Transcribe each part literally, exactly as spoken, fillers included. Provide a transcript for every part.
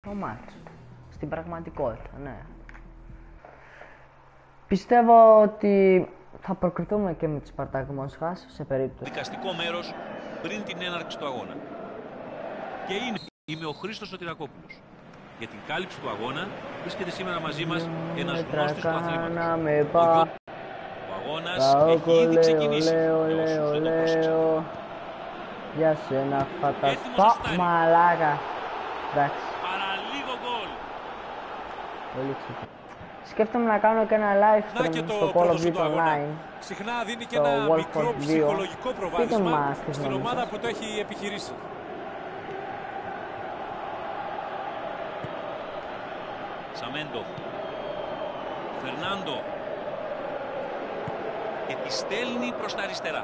στο μάτς. Στην πραγματικότητα, ναι. Πιστεύω ότι θα προκριθούμε και με τη Σπαρτάκ Μόσχας σε περίπτωση. Δικαστικό μέρος πριν την έναρξη του αγώνα. Και είναι, είμαι ο Χρήστος Σωτηρακόπουλος. Για την κάλυψη του αγώνα βρίσκεται σήμερα μαζί μας ένας γνώστης του αθλήματος. Ο αγώνας έχει ήδη ξεκινήσει. Για σένα φανταστό μαλάκα. Εντάξει. Παραλίγο γκολ. Πολύ ξεκινήσει. Σκέφτομαι να κάνω και ένα live stream στο Call of Duty Online. Συχνά δίνει και ένα μικρό ψυχολογικό προβάδισμα στην ομάδα που το έχει επιχειρήσει. Σαμέντο. Φερνάντο. Και τη στέλνει προς τα αριστερά.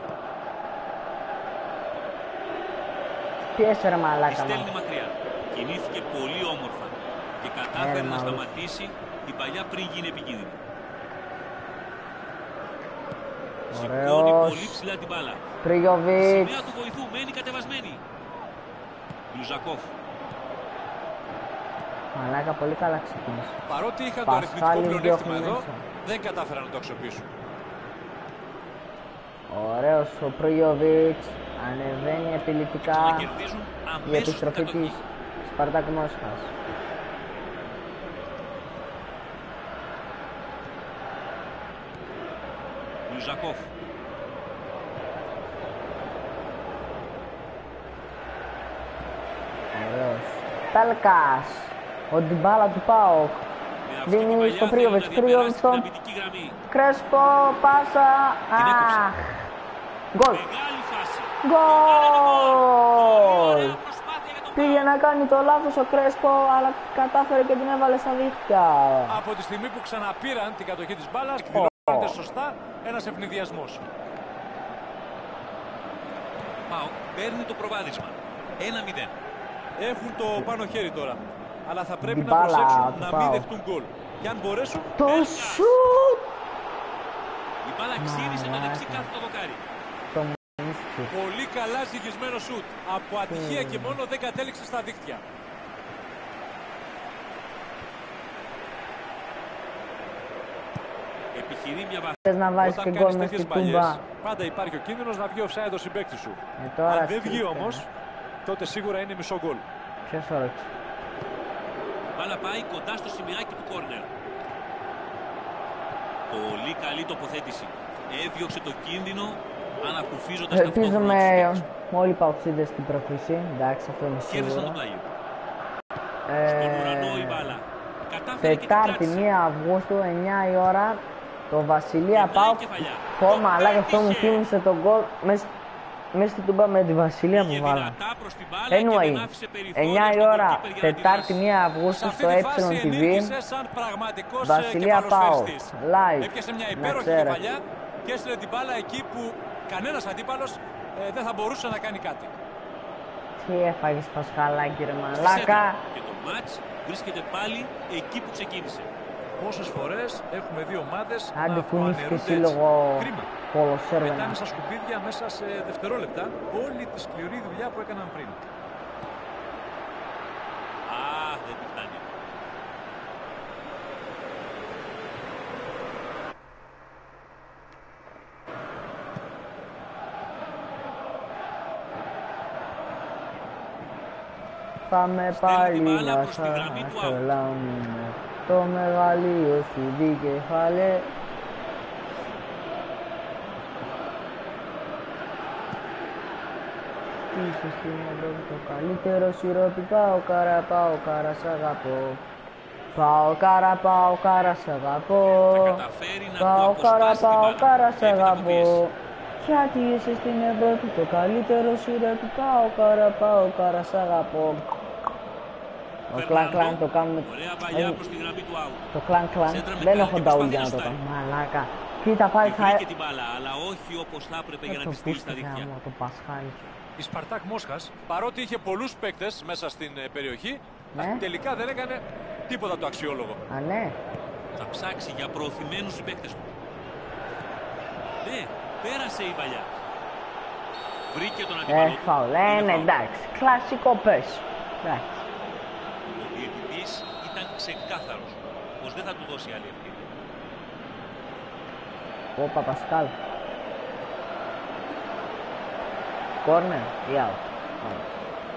Πιέσε ρε μαλάκα. Τη στέλνει μακριά. Κινήθηκε πολύ όμορφα και κατάφερε να σταματήσει την παλιά πριν γίνει επικίνδυνη. Σηκώνει πολύ ψηλά την μπάλα. Πρίγιοβιτς. Σημαία του βοηθού μένει κατεβασμένη. Μπλουζακόφ. Μαλάκα, πολύ καλά ξεκίνησε. Παρότι είχαν το αριθμητικό πλεονέκτημα εδώ, δεν κατάφεραν να το αξιοποιήσουν. Ωραίος ο Πρίγιοβιτς. Ανεβαίνει επιλυτικά η επιστροφή της Σπαρτάκ Μόσχας. Μπλουζακόφ. Ωραίος. Τάλκας. Ο Ντιμπάλα του ΠΑΟΚ. Δίνει στο Πρίγιοβιτς. Πρίγιοβιτς στον Κρέσπο. Πάσα. Αχ. Γκολ. Γκολ. Πήγε να κάνει το λάθος ο Κρέσπο, αλλά κατάφερε και την έβαλε στα δίχτυα. Από τη στιγμή που ξαναπήραν την κατοχή της μπάλας, εκδηλώνεται σωστά ένας ευνηδιασμός. Πάω, παίρνει το προβάδισμα. ένα μηδέν. Έχουν το πάνω χέρι τώρα, αλλά θα πρέπει Μπάλα, να προσέξουν να πάω. μην δεχτούν γκολ. Και αν μπορέσουν... Το σουτ! Η μπάλα ξύρισε το δεξί κάθετο δοκάρι. Πολύ καλά ζυγισμένο σουτ. Από ατυχία και μόνο δεν κατέληξε στα δίχτυα. Επιχειρεί μια βαθιά. Θες να βάζεις και γκολ μες στην τούμπα. Πάντα υπάρχει ο κίνδυνος να βγει offside ο συμπαίκτης σου. Ε, τώρα Αν δεν βγει σκέφτε. όμως, τότε σίγουρα είναι μισό γκολ. Ποιος όρεξε. Μπάλα πάει κοντά στο σημειάκι του κόρνερ. Πολύ καλή τοποθέτηση. Έδιωξε το κίνδυνο ανακουφίζοντας ελπίζουμε όλοι οι παοξίδες στην πρόκριση. Εντάξει, αυτό είναι κέρδισαν το σίγουρο. πλάγιο. Ε, Στον ουρανό η μπάλα. Κατάφερε και την Τετάρτη κράτησε. μία Αυγούστου, εννιά η ώρα, το Βασιλεία Περνάει Πάοκ. κεφαλιά. Φόρμα, αλλά και αυτό μου πέτυχε. θύμισε τον γκολ μέσα στην τούμπα με τη Βασιλεία που Πήγε βάλα. δυνατά προς την μπάλα και Anyway, δεν άφησε περιθώριο εννιά η στον ώρα, goalkeeper για να Τετάρτη αντιδράσει. μία Αυγούστου Σε στο αυτή τη φάση ε τι βι. ενήλθε σαν πραγματικός Βασιλεία Πάοκ, κεφαλοσφαιριστής. live, Έπιασε μια να υπέροχη ξέρετε. κεφαλιά και έστειλε την μπάλα εκεί που κανένας αντίπαλος ε, δεν θα μπορούσε να κάνει κάτι. Τι έφαγες Πασχαλάκι ρε Στη μαλάκα. σέντρα. Και το μάτς βρίσκεται πάλι εκεί που ξεκίνησε. Πόσες φορές έχουμε δει ομάδες Άντε να κουνήθηκε αφανερούνται εσύ έτσι. λόγω Κρίμα. κολοσσέρβαινα. Πετάνε στα σκουπίδια μέσα σε δευτερόλεπτα όλη τη σκληρή δουλειά που έκαναν πριν. Α, δεν του φτάνει. Πάμε Στέλνει πάλι την μπάλα να προς τη γραμμή του out. σαλάμουμε το μεγαλείο σου δικεφάλε. Είσαι στην Ευρώπη το καλύτερο σιρόπι. Πάω κάρα, πάω κάρα, σ' αγαπώ. Πάω κάρα, πάω κάρα, σ' αγαπώ. Θα καταφέρει να του Πάω κάρα, αποσπάσει την πάω μπάλα. κάρα, σ' Έπειτα από αγαπώ. πίεση. Γιατί είσαι στην Ευρώπη το καλύτερο σιρόπι. Πάω κάρα, πάω κάρα, σ' αγαπώ. Ο κλαν κλαν το κάνουμε. Ωραία παλιά Ε, προς τη γραμμή του out. Το κλαν κλαν Σέντρα με δεν καλή έχω και νταούλ προσπαθεί για να να το σουτάρει. κάνω. Μαλάκα. Κοίτα πάλι θα... Βρήκε την μπάλα, αλλά όχι όπως θα έπρεπε για να το τη στείλει στα πίστευα δίχτυα. μου το Πασχάλη. Η Σπαρτάκ Μόσχας, παρότι είχε πολλούς παίκτες μέσα στην ε, περιοχή, Ναι. τελικά δεν έκανε τίποτα το αξιόλογο. Α, ναι. Θα ψάξει για προωθημένους συμπαίκτες του. Ναι, πέρασε η παλιά. Βρήκε τον αντίπαλο Ε, του. φαουλ. Ε, Είναι ναι, φαουλ. εντάξει. Κλασικό πες. Εντάξει. Ο διαιτητής διαιτητής ήταν ξεκάθαρος πως δεν θα του δώσει άλλη ευκαιρία. Ο Παπασκάλ. Κόρνερ ή out. Out.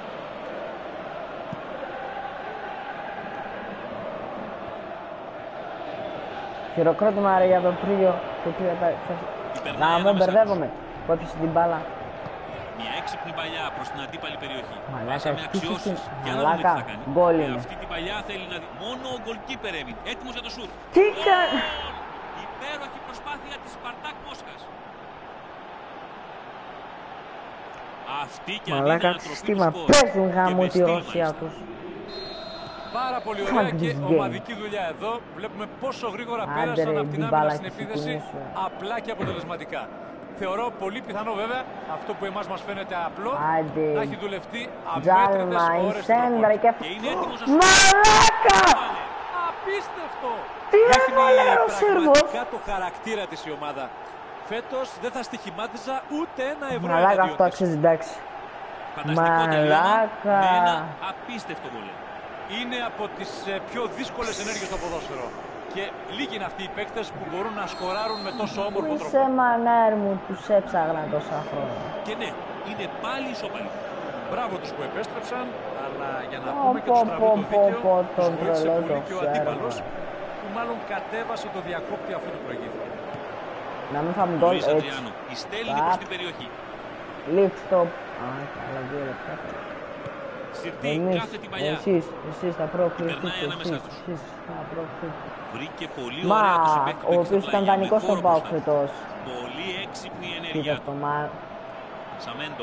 Χειροκρότημα ρε για το πρίγιο. Το οποίο θα... Να μου μπερδεύομαι. Που έπιασε την μπάλα. Μια έξυπνη παλιά προς την αντίπαλη περιοχή. Μαλάκα, με αξιώσεις. Για να δούμε τι θα κάνει. Γκολ Με είναι. αυτή την παλιά θέλει να δει. Μόνο ο γκολκίπερ έμεινε. Έτοιμος για το σουτ. Τι κάνει. Υπέροχη προσπάθεια της Σπαρτάκ Μόσχας. Αυτή και αν είναι Μαλάκα ανατροπή του συστήμα. σκορ. Πέφτουν γάμο Και τη με στυλ, Ρωσία μάλιστα. τους. Πάρα πολύ Fuck ωραία this και game. ομαδική δουλειά εδώ. Βλέπουμε πόσο γρήγορα Άντε πέρασαν ρε, από την την άμυνα μπάλα στην και επίθεση, συγκινήσου. απλά και αποτελεσματικά. Θεωρώ πολύ πιθανό βέβαια αυτό που εμάς μας φαίνεται απλό Άντε. να έχει δουλευτεί Τζάλμα, αμέτρητες η ώρες στην σέντρα προπόνηση. και... Και είναι έτοιμος να Μαλάκα! Απίστευτο! Τι Δείχνει έβαλε ο Σέρβος! πραγματικά το χαρακτήρα της η ομάδα. Φέτος δεν θα στοιχημάτιζα ούτε ένα ευρώ Μαλάκα εναντίον αυτό της. αξίζει εντάξει. Φανταστικό τελείωμα Μαλάκα. με ένα απίστευτο βολέ. Είναι από τις ε, πιο δύσκολες ενέργειες στο ποδόσφαιρο. Και λίγοι είναι αυτοί οι παίκτες που μπορούν να σκοράρουν με τόσο όμορφο τρόπο. Είσαι μανάρ μου, τους έψαγνα τόσα χρόνια. Και ναι, είναι πάλι ισοπαλή. Μπράβο τους που επέστρεψαν, αλλά για να Πω, πούμε και πω, το στραβό πω, το πω, δίκαιο, πω, το τους βοήθησε τρελό πολύ το και ο ξέρω. αντίπαλος, που μάλλον κατέβασε το διακόπτη αφού του προηγήθηκε. Να μην φάμε γκολ Λουίς έτσι. Αντριάνο, η στέλνει προς την περιοχή. Lift stop. Α, καλά δύο λεπτά. Συρτή Εμείς, κάθετη παλιά. εσείς, εσείς θα προωθηθείτε, Περνάει ανάμεσά εσείς, τους. εσείς θα προωθηθείτε. Βρήκε πολύ Μα, ωραία το συμπαίκτη ο του οποίος στα ήταν πλάγια, δανεικός με στον χώρο ΠΑΟΚ μπροστά. φετός. Πολύ έξυπνη η Κοίτα ενέργειά το του. μα... Σαμέντο.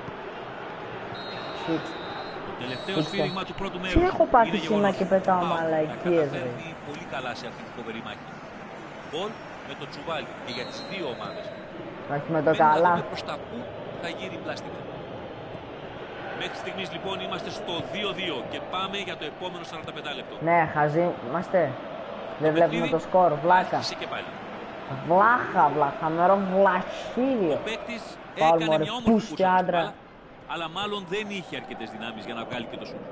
Six. Το τελευταίο Σωστό. σφύριγμα του πρώτου μέρους. Τι έχω πάθει είναι σήμερα γεγονός. και πετάω Πάω, μαλακίες, τα ρε. καταφέρνει πολύ καλά σε αυτή την φοβερή μάχη. Γκολ με το τσουβάλι και για τις δύο ομάδες. Όχι με το Μένει να καλά. δούμε προς τα πού θα γύρει η πλάστικα. Μέχρι στιγμής λοιπόν είμαστε στο δύο δύο και πάμε για το επόμενο σαράντα πέντε λεπτό. Ναι, χαζί, είμαστε. Δεν βλέπουμε παιχνίδι το σκορ, βλάκα. άρχισε και πάλι. Βλάχα, βλάχα, μερό βλαχίδιο. Ο παίκτης Πάλι, έκανε μωρέ, μια όμορφη πούστη κούρσα στην άντρα. μπάλα, αλλά μάλλον δεν είχε αρκετές δυνάμεις για να βγάλει και το σουτ.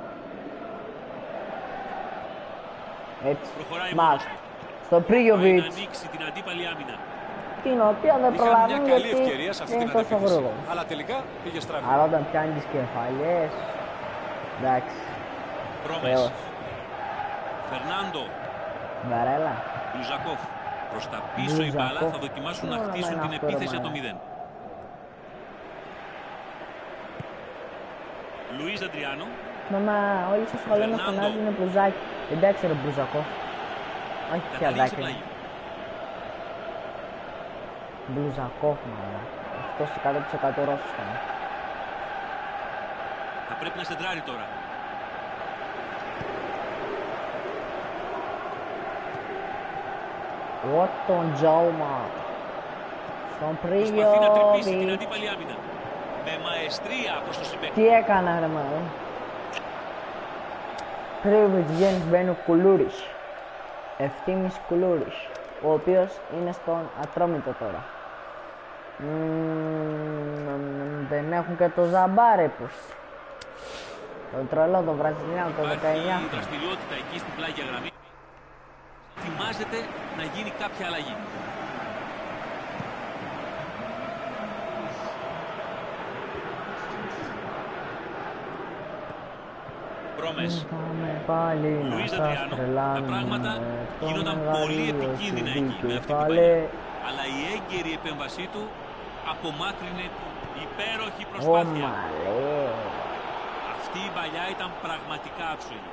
Έτσι, Προχωράει μάτ. μόνος του. Στο Πάει να Πρίγιοβιτς, ανοίξει την αντίπαλη άμυνα. την οποία δεν Είχαν μια προλαβαίνουν καλή γιατί ευκαιρία σε αυτή είναι την τόσο αντεπίθεση, γρήγορο. αλλά τελικά πήγε στραβή. Αλλά όταν πιάνει τις κεφαλιές, εντάξει, Πρόμες. θεός. Φερνάντο. Βαρέλα. Μπλουζακόφ. Προς τα πίσω η μπάλα Μπλουζακόφ. θα δοκιμάσουν Τι να όνομα χτίσουν είναι την αυτό, ρε επίθεση για το μάνα. μηδέν. Λουίς Αντριάνο. Μαμά, όλοι σας σχολείο με Φερνάντο. φωνάζουν μπλουζάκι. Εντάξει ρε Μπλουζακόφ. Όχι πια Καταλήγει σε δάκρυα. πλάγιο. Μπλουζακόφ μάλλον. Αυτός εκατό τοις εκατό Ρώσος ήταν. Θα πρέπει να σεντράρει τώρα. What τον Τζόουμα. Στον Προσπαθεί να τρυπήσει την Πρίγιοβιτς. αντίπαλη άμυνα. Με μαεστρία προς το συμπέκτη. Τι έκανα ρε μάλλον. Πρίγιοβιτς βγαίνει, μπαίνει ο Κουλούρης. Ευθύμης Κουλούρης. Ο οποίος είναι στον Ατρόμητο τώρα. Μμμ, δεν έχουν και το Ζαμπάρεπος. Το τρελό, το Βραζιλιάνο, το δεκαεννιά. Υπάρχει δραστηριότητα εκεί στην πλάγια γραμμή. Ετοιμάζεται να γίνει κάποια αλλαγή. Πρόμες. Πάμε πάλι να Λουίς σας Αντριάνο. Τα τρελάνουμε. πράγματα Το γίνονταν πολύ μεγαλείο επικίνδυνα εκεί με αυτή την κεφαλέ. παλιά. Αλλά η έγκαιρη επέμβασή του απομάκρυνε την υπέροχη Ω προσπάθεια. μαλέ. Αυτή η παλιά ήταν πραγματικά άψογη.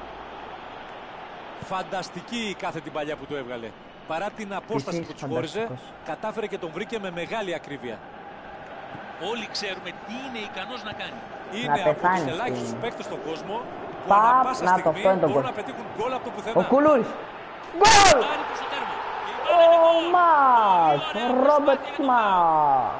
Φανταστική η κάθε την παλιά που του έβγαλε. Παρά την απόσταση Εσύ που είσαι του χώριζε, φανταστικός. κατάφερε και τον βρήκε με μεγάλη ακρίβεια. Όλοι ξέρουμε τι είναι ικανός να κάνει. Είναι από πεθάνεις, τους ελάχιστους είναι. παίκτες στον κόσμο που Παπ, ανά πάσα να το, στιγμή αυτό είναι το μπορούν γκολ. να πετύχουν γκολ από το Ο πουθενά. Κουλούρης. Γκολ! Πάρει προς το τέρμα. Και η Ο μπάλα είναι γκολ. Μας, Πολύ ο ωραία Ρόμπερτ προσπάθεια για τον Μας.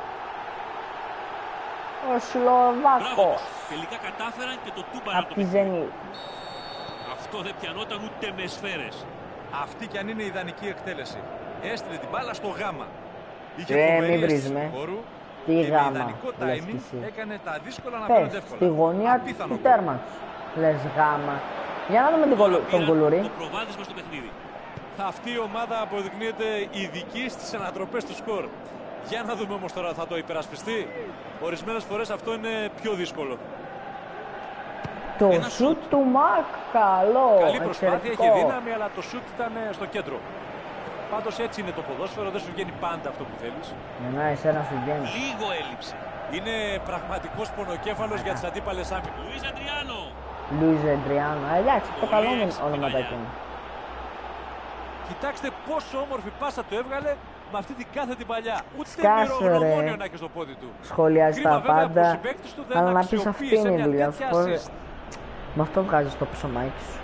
Ο Μπράβο Σλοβάκος. τους. Τελικά κατάφεραν και το τούπαρα Απ' το τη παιχνίδι. Ζενή. Αυτό δεν πιανόταν ούτε με σφαίρες. Αυτή κι αν είναι η ιδανική εκτέλεση. Έστειλε την μπάλα στο γάμα. Είχε Ε, φοβερή μην αίσθηση βρίζουμε. του χώρου Τι και με γάμα, ιδανικό λες κι timing εσύ. έκανε τα δύσκολα να Πες, φαίνονται εύκολα. στη γωνία Απίθανο του γκολ. τέρματος. Λες γάμα. Για να δούμε τον, κολου, τον Κουλούρη. Το προβάδισμα στο παιχνίδι. Αυτή η ομάδα αποδεικνύεται ειδική στις ανατροπές του σκορ. Για να δούμε όμως τώρα, θα το υπερασπιστεί. Ορισμένες φορές αυτό είναι πιο δύσκολο. Το σουτ του Μακ, καλό. Καλή προσπάθεια, εξαιρετικό. είχε δύναμη, αλλά το σουτ ήταν στο κέντρο. Πάντως έτσι είναι το ποδόσφαιρο, δεν σου βγαίνει πάντα αυτό που θέλεις. Ναι, εσένα σου βγαίνει. Λίγο έλειψε. Είναι πραγματικός πονοκέφαλος για τις αντίπαλες άμυνες. Λουίς Αντριάνο. Λουίς Αντριάνο. Ε, εντάξει, το καλό Πολύ είναι έξυπνη ονοματάκι παλιά. μου. Κοιτάξτε πόσο όμορφη πάσα του έβγαλε με αυτή την κάθετη παλιά. Ούτε Σκάσου, μυρογνωμόνιο ρε. να έχει στο πόδι του. Σχολιάζει Κρίμα τα βέβαια που ο πάντα. συμπαίκτης του δεν Αλλά να πεις αυτή αξιοποίησε είναι η μια δουλειά σου. τέτοια Πώς- assist. Με αυτό βγάζεις το ψωμάκι σου.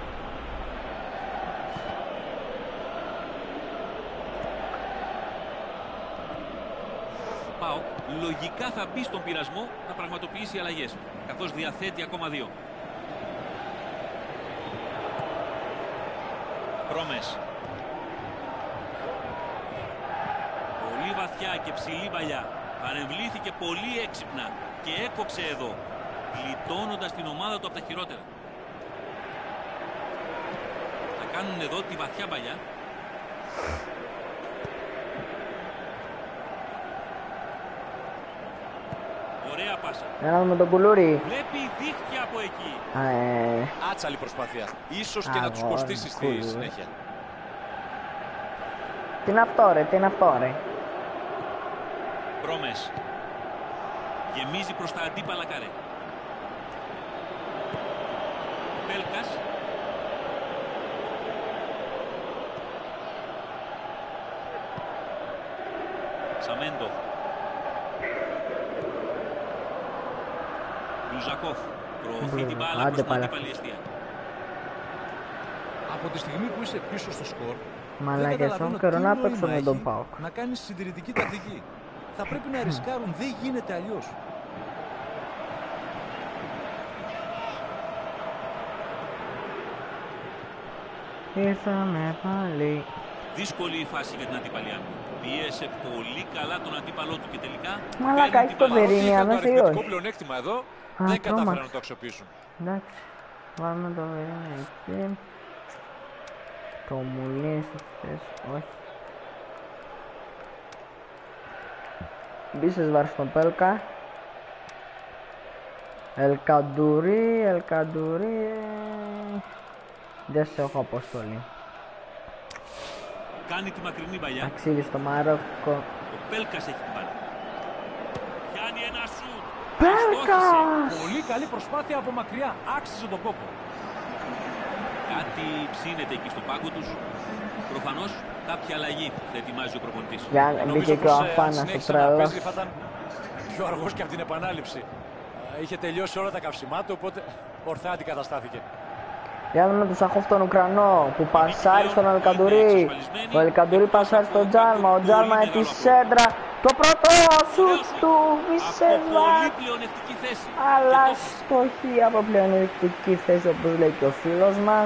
Πάω, λογικά θα μπει στον πειρασμό να πραγματοποιήσει αλλαγές, καθώς διαθέτει ακόμα δύο. Πρόμες. Πολύ βαθιά και ψηλή παλιά. Παρεμβλήθηκε πολύ έξυπνα και έκοψε εδώ, γλιτώνοντας την ομάδα του από τα χειρότερα. Θα κάνουν εδώ τη βαθιά παλιά. Ωραία πάσα. Για να δούμε τον Κουλούρη. Βλέπει δίχτυα από εκεί. Α, ε, Άτσαλη προσπάθεια. Ίσως και να τους Αγόρι, κοστίσει στη κουλούρι. συνέχεια. τι είναι αυτό ρε, τι είναι αυτό ρε. Πρόμες. Γεμίζει προς τα αντίπαλα καρέ. Πέλκας. Σαμέντο. Λουζακόφ. Προωθεί την μπάλα Άντε προς την πάλι. αντίπαλη αιστεία. Από τη στιγμή που είσαι πίσω στο σκορ, Μαλάκες, δεν τον καταλαβαίνω καιρό τι να νόημα παίξω με έχει τον ΠΑΟΚ. να κάνεις συντηρητική τακτική. Θα πρέπει να ρισκάρουν, δεν γίνεται αλλιώς. Ήρθαμε πάλι. Δύσκολη η φάση για την αντίπαλη άμυνα. Πίεσε πολύ καλά τον αντίπαλό του και τελικά. Μαλάκα, παίρνει έχει την το μπάλα. Βερίνια. Είχαν το μέσα ή αριθμητικό όχι? πλεονέκτημα εδώ, Α, δεν τρόμαξε. κατάφεραν να το αξιοποιήσουν. Εντάξει, βάλουμε το Βερίνια εκεί. Το μουλί στη θέση, όχι. Μπίσες βάρ στον Πέλκα. Ελκαντουρί, Ελκαντουρί. Δεν σε έχω αποστολή. Κάνει τη μακρινή παλιά. Ταξίδι στο Μαρόκο. Ο Πέλκας έχει την μπάλα. Πιάνει ένα σουτ. Πέλκας! Πολύ καλή προσπάθεια από μακριά, άξιζε τον κόπο. Κάτι ψήνεται εκεί στο πάγκο τους. Προφανώς κάποια αλλαγή θα ετοιμάζει ο προπονητής. Για Νομίζω μπήκε και πως, ο ε, αν Αφάνας ο συνέχισε να τρελός. παίζει, θα ήταν πιο αργός και από την επανάληψη. Ε, Είχε τελειώσει όλα τα καυσιμά του, οπότε ορθά αντικαταστάθηκε. Για να δούμε τον Σαχόφ τον Ουκρανό που πασάρει στον Ελκαντουρί. Ο Ελκαντουρί πασάρει στον Τζάλμα. Ο Τζάλμα με τη σέντρα. Το πρώτο σουτ του Από Βισεσβά. πολύ πλεονεκτική θέση. Αλλά Και το- στοχή από πλεονεκτική θέση όπως λέει και ο φίλος μας.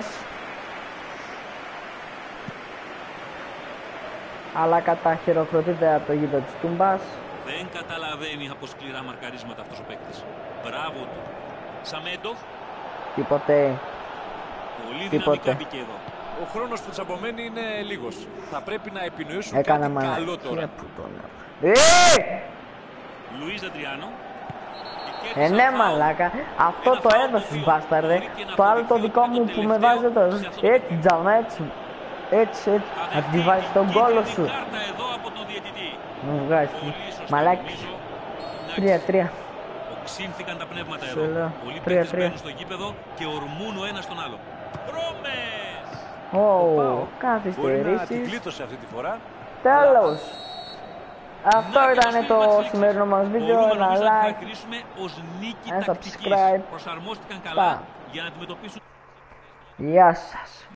Αλλά καταχειροκροτείται από το γήπεδο της Τούμπας. Δεν καταλαβαίνει από σκληρά μαρκαρίσματα αυτός ο παίκτης. Μπράβο του. Σαμέντοφ. Τίποτε. Πολύ Τίποτε. δυναμικά μπήκε εδώ. Ο χρόνος που τσαμπωμένει είναι λίγος. Θα πρέπει να επινοήσουν Έκανα κάτι καλό μαλακία τώρα. που τον Ε! Λουίς Αντριάνο. Ε, ναι, μαλάκα. Αυτό το έδωσες, μπάσταρδε. Το άλλο το δικό μου που με βάζει το. Έτσι, Τζάλμα, έτσι. Έτσι, έτσι. Να τη βάζεις τον κόλο σου. Κάρτα εδώ από τον διαιτητή. Μου βγάζει. Πολύ σωστά, Μαλάκι. νομίζω. Τρία, τρία. Οξύνθηκαν τα πνεύματα Σου εδώ. λέω. Πολλοί Τρία, παίκτες τρία. μπαίνουν στο γήπεδο και ορμούν ο ένας τον άλλο. Πρόμες! Ω, Μπορεί να την καθυστερήσεις. κλείτωσε αυτή τη φορά. Τέλος. Αυτό Να και ήταν φίλοι το μας λήξει. σημερινό μας βίντεο. Μπορούμε Ένα νομίζω να τη like. χαρακτηρίσουμε ως νίκη ένα τακτικής. subscribe. Προσαρμόστηκαν Πα. καλά για να αντιμετωπίσουν Γεια σας.